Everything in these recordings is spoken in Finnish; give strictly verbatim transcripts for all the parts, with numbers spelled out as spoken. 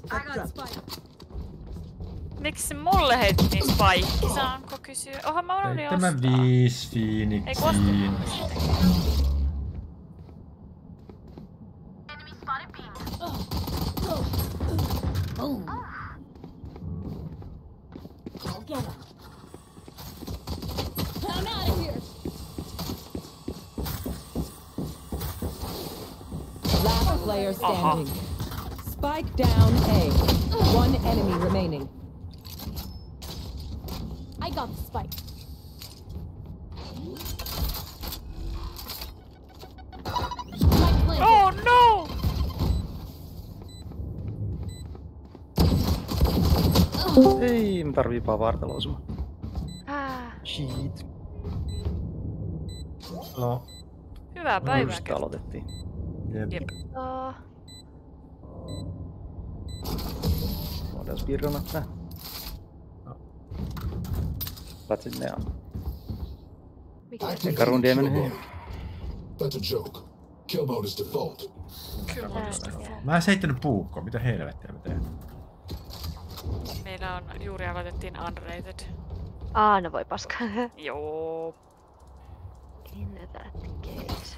Miksi mulle heitettiin spike? Saanko kysyä? Oha, mä unohdin ostaa. Tämä viisi Phoenixiin. Last player standing. Spike down A. One enemy remaining. I got the spike. Oh no! Ei, me tarvii vartalo osuma. Ah. Shit. No. Hyvää päivää. Just aloitettiin. Jep. Jep. Uh. Voidaan speedrunat nää. Patsin ne on. Eka rundi ei mene hyvin. That's a joke. Kill mode is default. Mä en heittänyt puukkoa, mitä helvettiä mä teen? Meillä on juuri aloitettiin Unrated. Aa, no voi paskaa. Joo. In that case.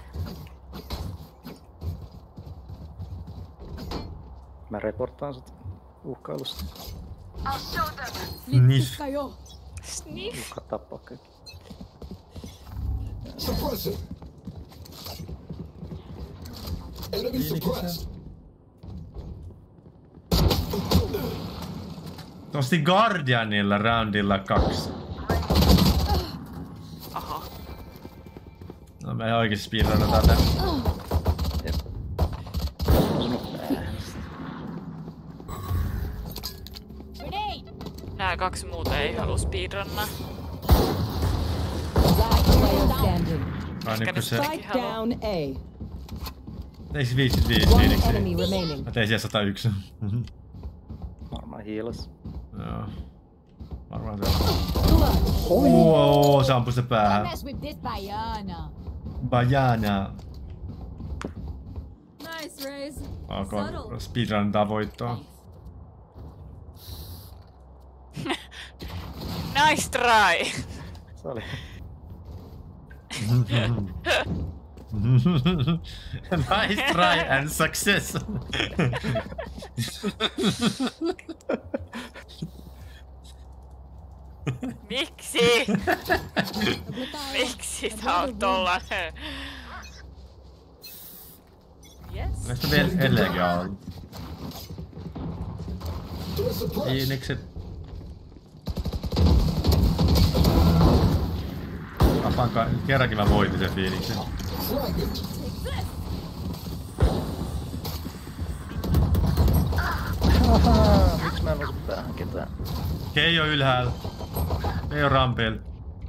Mä reporttaan sut uhkailusta. Niff. Sniff. Uhkaa tappaa kaikki. Suppressing. Enemy suppressed. Tosti Guardianilla roundilla kaksi. Aha. No me oikeesti speedrunataan tää. Nää kaksi muuta ei halua speedrunnaa. Ai nyt kun se... Spike down A. Eiks viisikymmentäviisi One Phoenixia? enemy remaining. Mä tein siellä sata yksi. Varmaan hiilas. Joo. Varmaan se on. Ooo, se ampui sitä päähän. Bajana. Nice, Raze. Ok, speedruntaa voittoa. Nice try! Se oli. Nice try and success! Miksi? Miksi tää on tollanen? Yes. Näistä vielä edelleenkin on ollut. Phoenixit. Apanka, kerrankin mä voitin sen Phoenixin. Ahaa, miksi mä en osu päähän ketään? Keijo ylhäällä. Keijo rampeilla.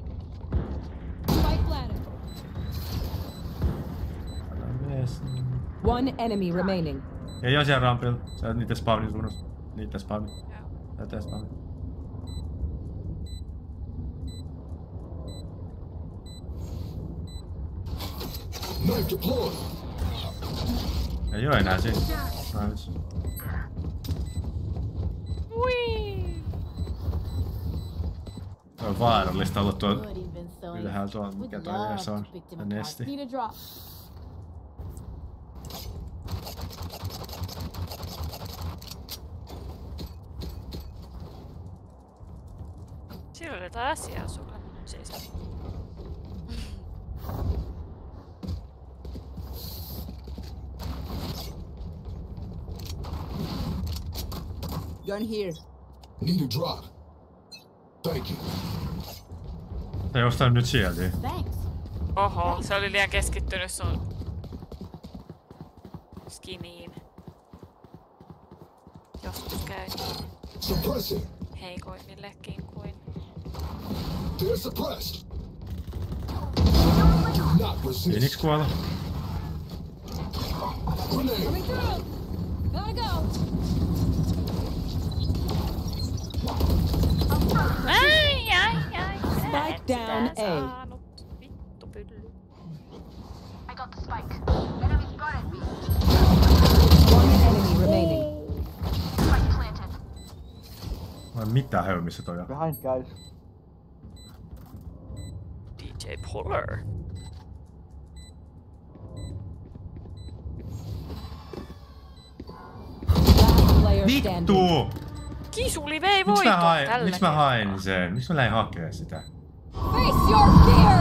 One enemy remaining. Keijo siellä rampeilla. Sä niitä spawnin suunnasta. Niitä spawnin. Tätä spawnin. Knife deployed. Ei oo enää siinä. Nice. Ui. Se on vaarallista olla tuolla ylhäällä tuolla, mikä toi yleensä on. Se nesti. Siellä oli jotain asiaa sulla. Siis. Gun here. Need a drop. Thank you. Tai jostain nyt sieltä. Oho, se oli liian keskittynyt sun skiniin. Joskus käy Suppressing. heikoimmillekin kuin. They're suppressed. Not resist. Phoenix kuolla. Grenade. Gotta go. Ai, ai, ai. Spike down A. Vittu pylly. I got the spike. Enemy spotted me. One enemy remaining. Spike Mä en mitään höy, missä toi on. Behind guys. D J Polar. Last player standing. Vittu! Kisuli vei Miks voiton mä hain, tällä miks mä kertaa. hain sen? Miks mä lähdin hakee sitä? Face your fear!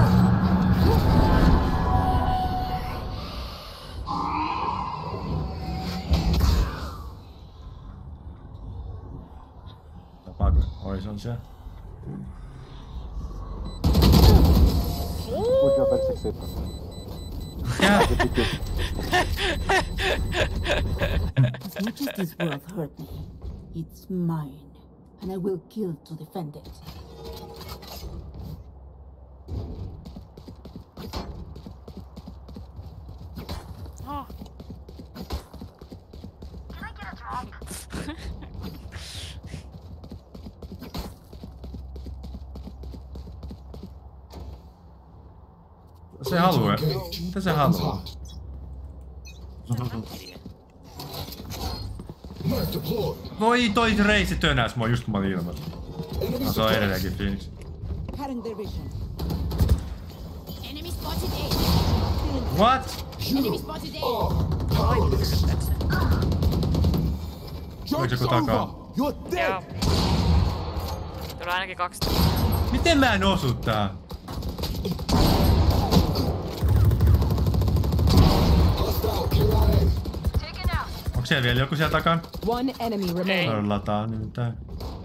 Tapaako? Oi, se on se. Kuinka perseksi Mikä? As much as this world hurt me, it's mine, and I will kill to defend it. Oh. Can I get a drop? Se haluaa. Mitä se haluaa? Knife deployed. Voi toi reisi tönäs mua just kun mä olin ilmassa. No se on edelleenkin Phoenix. Cutting their vision. Enemy spotted A. What? You Spotted A. are powerless. Oliko joku takaa? You're dead. Joo. Tulee ainakin kaksi. Miten mä en osu tää? Hostile K I A. Taken out. Onko siellä vielä joku siellä takan? One enemy remaining. Mä lataan nyt tää.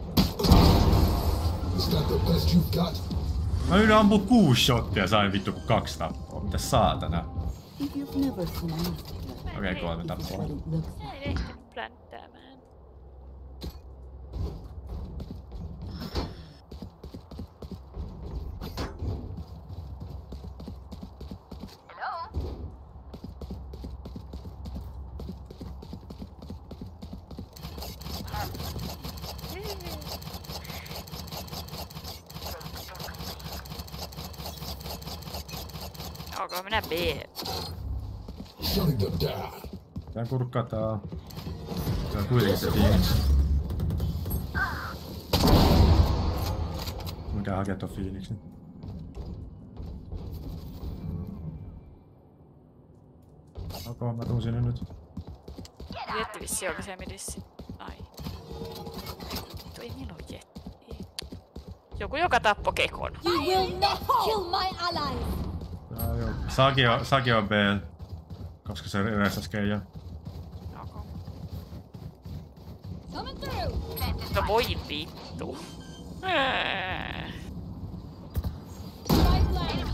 Is that the best you've got? Mä yritän ampua kuusi shottia ja sain vittu kaksi tappoa. Mitä saatana? If you've never seen a massacre, Okei, okay, kolme this is tappoa. what it looks like. Ei ehtinyt plänttäämään. Hello? Onko minä B? Shutting them down. Tää kurkkataan. Se on kuitenkin se Phoenix. Mä käyn hakee ton Phoenixin. Okei, mä tuun sinne nyt. Jetti vissi onko se midissä. Ai. Toi niillä on jetti. Joku joka tappo kekon. You will not kill my allies! Tää joo. Saki on, Saki on B. Koska se reissas Keija. Okay. Coming through! No voi vittu. Ää. Right leg!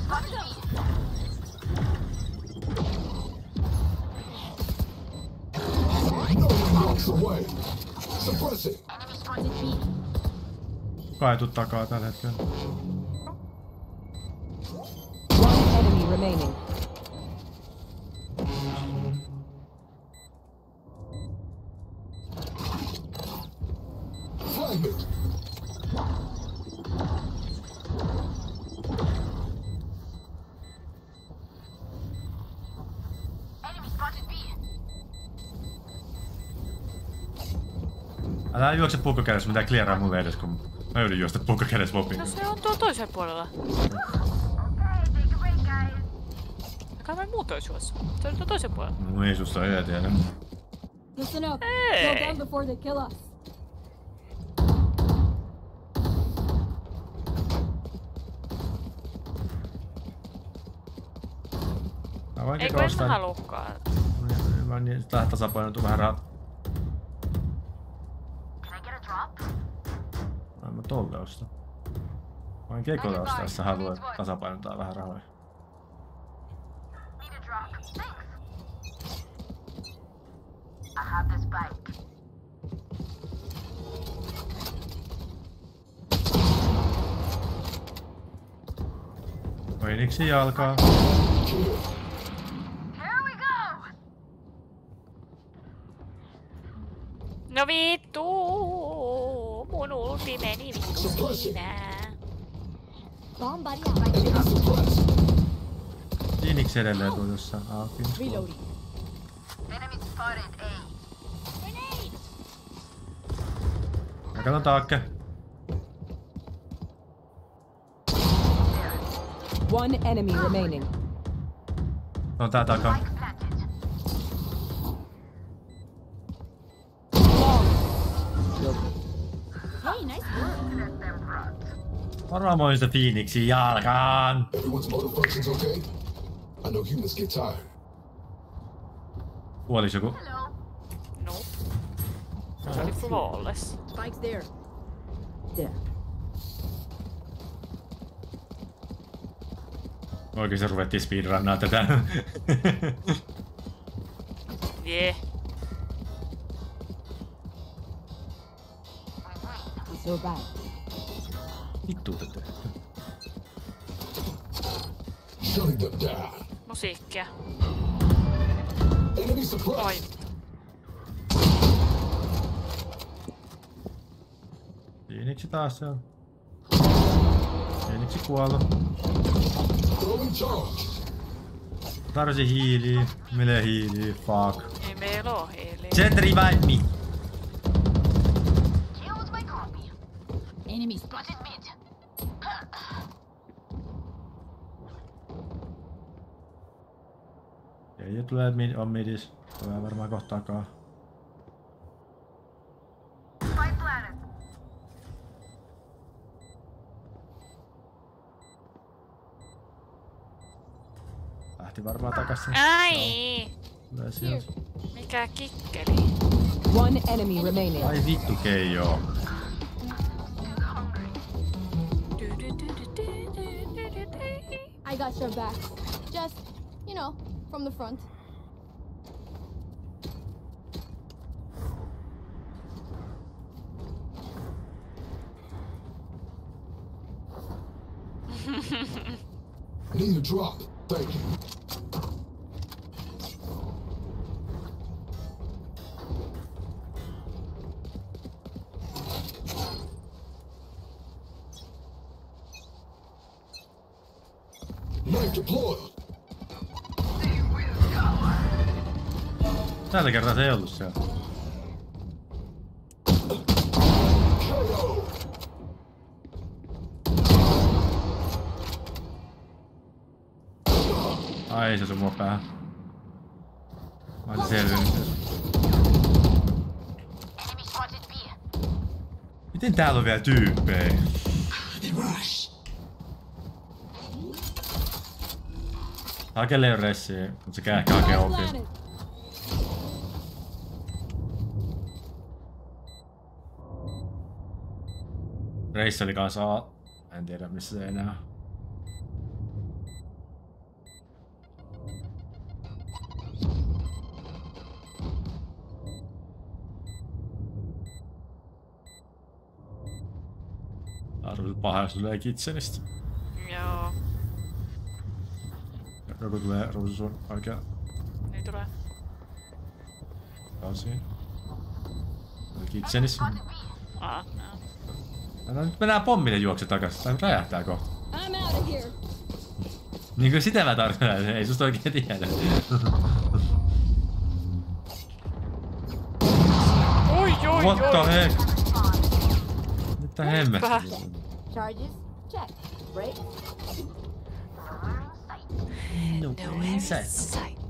No one walks away. Suppressing. Enemy spotted B. Kuka ei tuu takaa tällä hetkellä. One enemy remaining. Fragment. Enemy spotted B. Älä juokse pukkokädessä, mitä clearaa mulle edes, kun mä yritän juosta pukkokädessä mobiin. No se on tuolla toisella puolella. Okay, take a break, guys. Kai mä muutoin suossa. Se on tuolla toisella puolella. No ei susta ei tiedä. Listen up. Hey. Go down before they kill us. Mä voin Ei kun en mä ostaa. halukkaan. Mä niin tasapainotu vähän rahat. Can I get a drop? Mä en mä tolle osta. Mä voin keikolle ostaa, jos sä haluat tasapainottaa vähän rahoja. Need a drop. Thanks. I have the spike. Phoenixin jalkaa. Here we go. No vittu. Mun ulti meni vittu siinä. Bomb buddy out. Suppressed. Phoenix edelleen tuo jossain. Ah, Phoenix kuoli. Reloading. Enemy spotted A. Grenade! Mä katon taakke. One enemy remaining. On tää takaa. Hey, nice work. Varmaan mä oon sitä Phoenixin jalkaan. Everyone's motor functions okay? I know humans get tired. Kuolis joku. Nope. Se oli flawless. Spike's there. There. Oikeesti ruvettiin speedrunnaa tätä. Jee. So bad. Vittu tätä. Shutting them down. Musiikkia. Enemy Oi. suppressed. Phoenixi taas siellä. Phoenixi kuollut. Throwing charge. Tarvitsin hiiliä. Mille hiiliä? Fuck. Ei meillä oo hiiliä. Send revive me. Killed my copy. Enemy Spotted mid. Ei tulee mid, on midis. Tulee varmaan kohtaakaan. Spy planet. Lähti varmaan takas sen. Ai! Tulee sieltä. Mikä kikkeli? One enemy remaining. Ai vittu Keijo. I got your back. Just, you know, from the front. Need a drop. Thank you. Knife deployed. Tällä kertaa se ei ollut siellä. K O. Ai se sun mua päähän. Mä olisin selvinnyt. Enemy spotted B. Miten täällä on vielä tyyppejä? Hake ei oo ressiä, mut se ehkä hakee opi. Reissi oli kanssa A. En tiedä missä se enää. Arvoisa paha, jos tulee kitsenistä. Joo. Joku tulee ruusu sun oikea Niin tulee. kausiin. Oli kitsenissä. Aa, no. No nyt mennään pommille juokse takas. Tää räjähtää kohta. I'm out of here. Niinkö sitä mä tarkoitan? Ei susta oikein tiedä. Oi, oi, What the oi. heck? Mitä hemmettä? Charges? Check. Break? No, No inside. sight.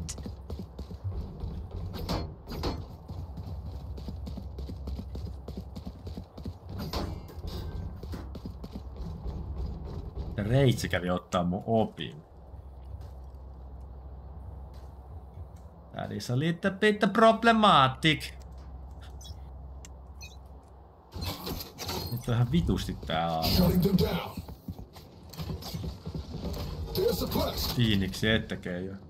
Reitsi kävi ottaa mun opin. That is a little bit problematic. Nyt on ihan vitusti tää aamu. Shutting them down. They're suppressed. Phoenixi ettekee jo.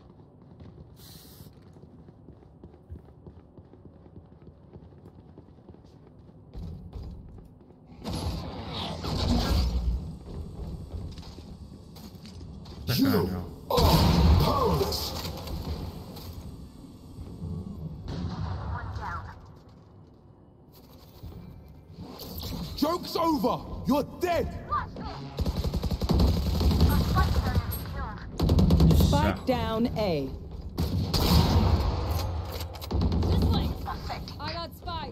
You are powerless. One down. Joke's over! You're dead! Watch this. A spy planet killed. Spike down A. This way. Perfect. I got spike.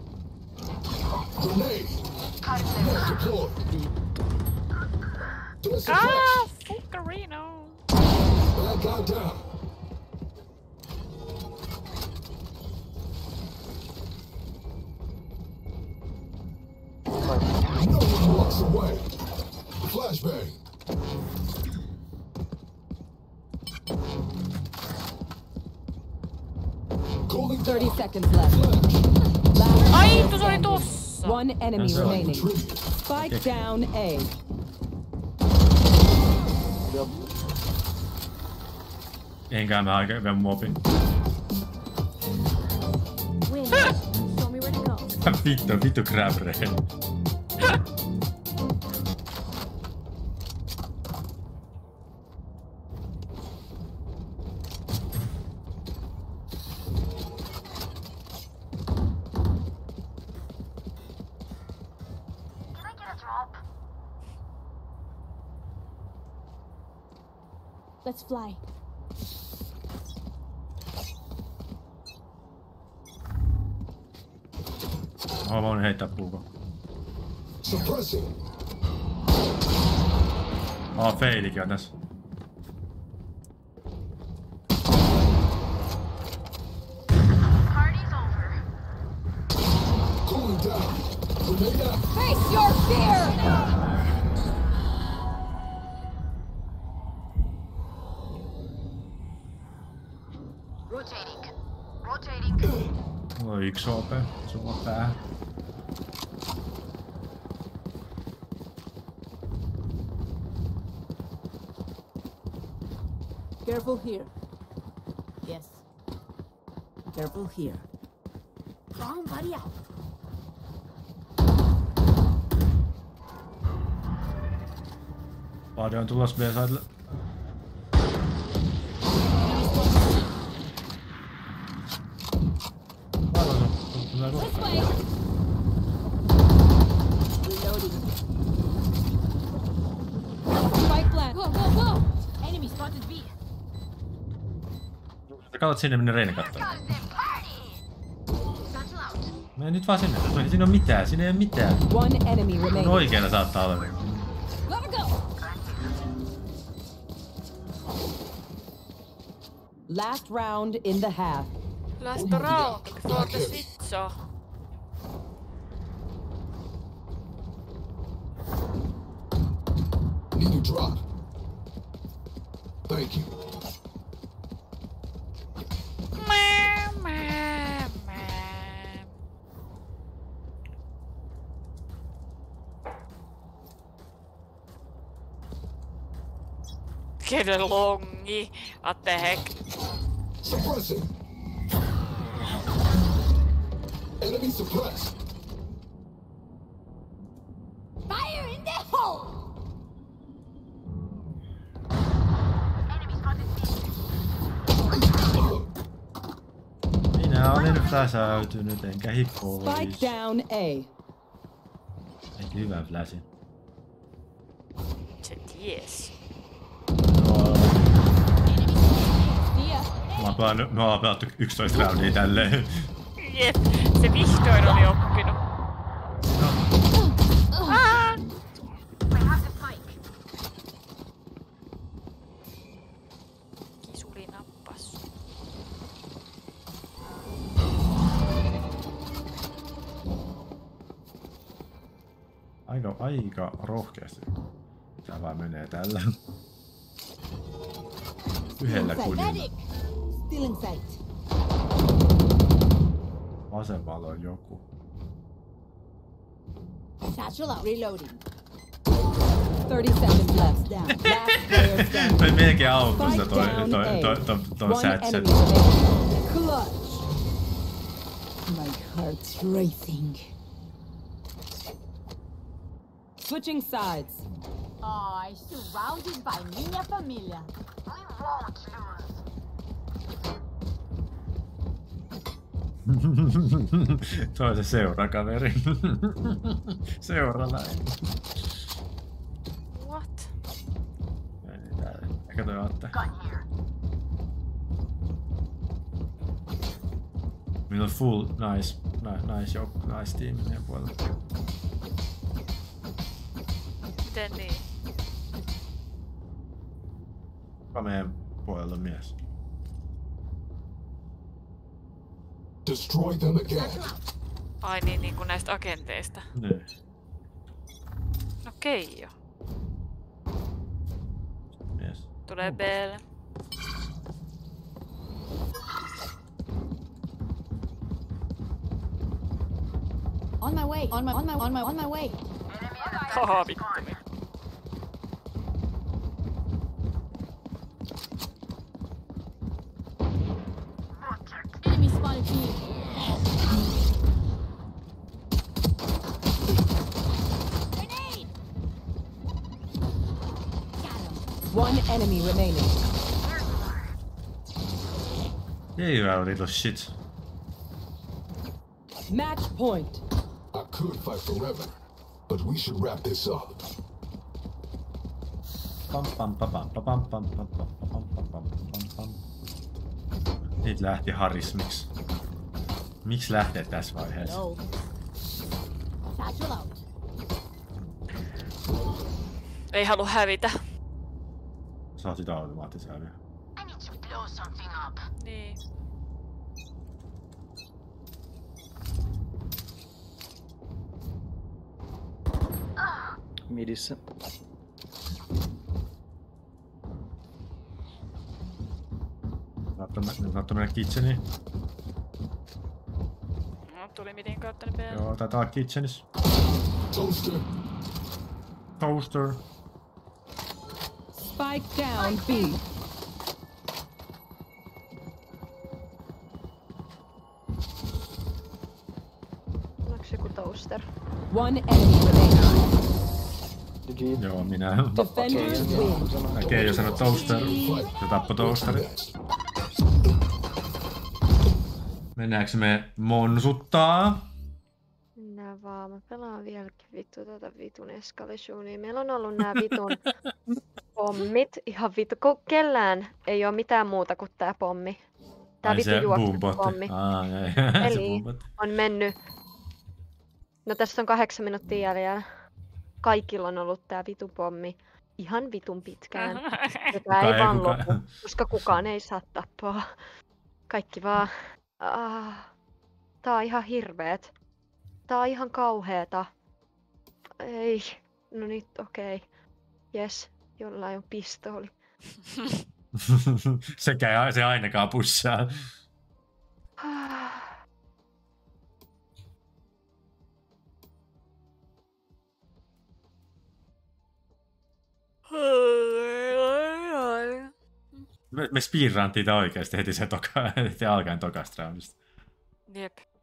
Grenade. Cut Knife them. deployed. They're Ah, suppressed. fuck the Reno. Bad guy down. No one walks away. Flashbang. Calling thirty down. seconds left. Last Ai, player tuossa oli standing. tossa. One enemy That's all. remaining. Spike down A. Einkään mä oikein vielä mopin. Win. Show me where to go. Vittu, vittu grab rain. Can I get a drop? Let's fly. Mä voin heittää puuko. Suppressing. Aa, feilikin on tässä. Party's over. Cooling down. Grenade out. Face your fear! Rotating. Rotating. Mulla on yksi O P. Sulla päähän. Careful here. Yes. Careful here. Wrong buddy out. Vaade on tulos B-sidelle. This way. Reloading. Spike plant. Go, go, go. Enemy spotted B. Katot sinne, minne Reine kattoo. Got them party. Satchel out. Mene nyt vaan sinne. Ei siinä oo mitään. Siinä ei oo mitään. One enemy No remaining. oikeena saattaa olla. Gotta go. Last round in the half. Last round before the switch off. Need a drop. Thank you. Mä, mä, mä. Get alongi. What the heck? Suppressing. Enemy suppressed. Fire in the hole. Enemy spotted B. Minä olen fläsäytynyt enkä hippois. Spike down A. Eikä hyvän fläsin. Se ties. See ya. Mä oon pelannut, me ollaan pelattu yksitoista roundia tälleen. Jep, se vihdoin oli oppinut. Ah! I have the spike. Kisuli nappas. Aika, aika rohkeasti. Tää vaan menee tällä. Yhdellä kudilla. Still in sight. Vasemmalla on joku. Satchel out. Reloading. thirty seconds left. Down. Last player standing. Toi melkein auttoi sitä Spike toi, down toi, A. toi, toi, toi One satchel. enemy remaining. Clutch. My heart's racing. Switching sides. Ay, surrounded by minha familia. We won't lose. Toi on se seurakaveri. Seuraläinen. What? Ei täällä. Ehkä toi ottaa. Gun here. Meillä on full nice, nice joukko, nice tiimi meidän puolella. Miten niin? Kuka meidän puolella on mies? Destroy them again. Ai niin, niin kuin näistä agenteista. Niin. No Keijo. Mies. Tulee Belle. On my way. On my on my on my on my way. Haha, vittu. Enemy spotted B. Grenade! Got him. One enemy remaining. Yeah, you are a little shit. Match point. I could fight forever, but we should wrap this up. Pam pam pam pam pam pam pam pam pam pam pam pam pam. Nyt lähti Harris, miksi? Miksi lähtee tässä vaiheessa? No. Satchel out. Ei halua hävitä. Saa sitä automaattisia vielä. I need to blow something up. Niin. Midissä. Saattaa mennä kitcheniin. No, tuli midin kautta ne Belle. Joo, taitaa olla kitchenissä. Toaster. Toaster. Spike down B. Onko joku toaster? One enemy remaining. G G. Joo, minä. Defenders win. Keijo sanoi toaster. Se tappoi toasteri. Mennäänkö me monsuttaa? Mennään vaan. Mä pelaan vieläkin vittu tätä vitun escalationia. Meillä on ollut nää vitun pommit. Ihan vittu. Ko- kellään ei oo mitään muuta kuin tää pommi. Tää Ai vittu se juoksu boombotti. pommi. Aa, ei. Se Eli boombotti. on mennyt. No tässä on kahdeksan minuuttia jäljellä. Kaikilla on ollut tää vitun pommi. Ihan vitun pitkään. Ja tää ei ei vaan kukaan- lopu, koska kukaan ei saa tappaa. Kaikki vaan. Ah, tää on ihan hirveet. Tää on ihan kauheeta. Ei. No nyt okei. Jes, jollain on pistooli. Sekä ei se ainakaan pussaa. Me, me speedruntiin tää oikeesti heti se toka, heti alkaen tokasta roundista. Jep.